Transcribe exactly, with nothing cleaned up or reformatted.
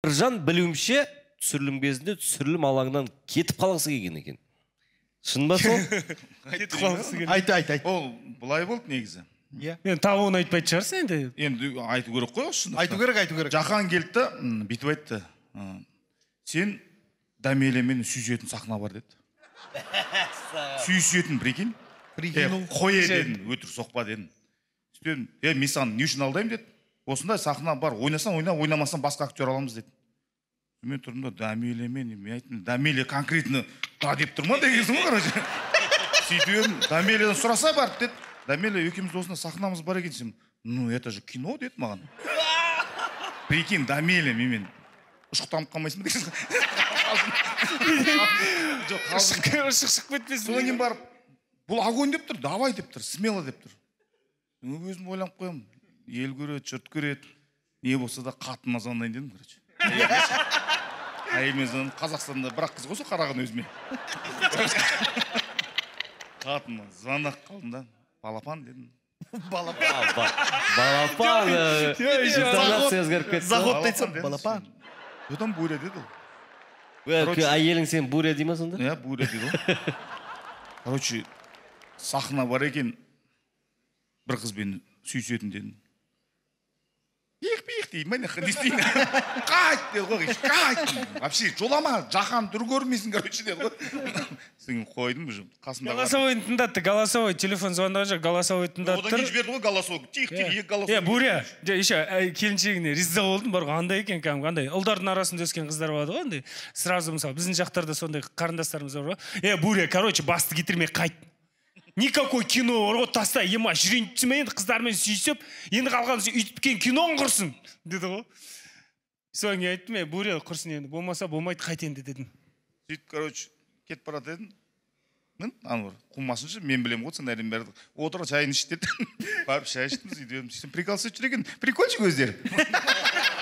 Біржан білуімше түсірілім кезінде түсірілім алаңынан кетіп қалғысы келген екен. Шын ба сол? Кетіп қалғысы келген. Айт, айт, айт. Ол былай болды негізі. Енді тауын айтпайды шығарсың енді. Енді айту керек қой осы. Айту керек, айту керек. Жақан келді, бүйтіп айтты. Сен Дамелемен сүйісетін сахна бар деді. Сүйісетін, прикинь. Қой еден, өтір соқпа дедім. Сөйтем, е, мен саған не үшін алдаймын деді. Осындай сахна бар, ойнасаң ойна, ойнамасаң басқа актер аламыз деді. Мен тұрдым да Дамелемен, мен айттым, Дамеле конкретно да деп тұрма дегенсің ғой, короче. Сөйтем, Дамеледен сұраса барып деді. Дамеле, екеуміз осында сахнамыз бар екен десем, ну это же кино деді маған. Прикинь, Дамеле менімен ұшықтанып қалмайсың ба дегенсің. Ұшық шығып кетпесін. Содан кейін барып, бұл огонь деп тұр, давай деп тұр, смело деп тұр. Өзім ойланып қоям, ел көреді, жұрт көреді, не болса да қатына звондайын дедім, короче. Әйелмен звондадым, Қазақстанда бірақ қыз қойса қараған өзіме. Қатына звондап қалдым да, балапан дедім. Балапан. Балапан. Интонация өзгеріп кетті. Заход айтсам, балапан. Одан Буря деді ол. Әйелің сен Буря дей ма сонда? Иә, Буря деді ол. Короче, сахна бар екен, бір қызбен сүйісетін дедім. Еқ-пеқ деймін, мәне не істейін? Қайт деді ғой, қайт. Вообще, жолама, жақан түр көрмейсің, короче, деді ғой. Сен қойдым бұжым, қасымда. Голосовой тыңдатты, голосовой, телефон звондаған жоқ, голосовой тыңдатты. Одан кейін жіберді ғой голосовой, тих-тих, екі голосовой. Е, Буря, еще келіншегіне риза болдым, бар андай екен, кәдімгі ұлдардың арасында өскен қыздар болады ғой, андай. Сразу мысалы, біздің жақтарда сондай қарындастарымыз бар ғой. Е, Буря, короче, басты кетірмей қайт. Никакой кино бар ғой, таста, ема, жүрейін түсіме енді қыздармен сүйісіп, енді қалған үйтіп кен киноң құрсын, деді ғой. Соң айттым, е, Буря, құрсын енді, болмаса болмайды, қайт енді дедім. Сөйтіп, короче, кетіп барады едім. Аны бар, қумасыншы, мен білем ғой, сен әрін бәрді. Отырға шайын ішті деді. Барып шай іштім, сөйтіп, сөйтіп, прикол сөйтіп жүрген, прикольчик өздері.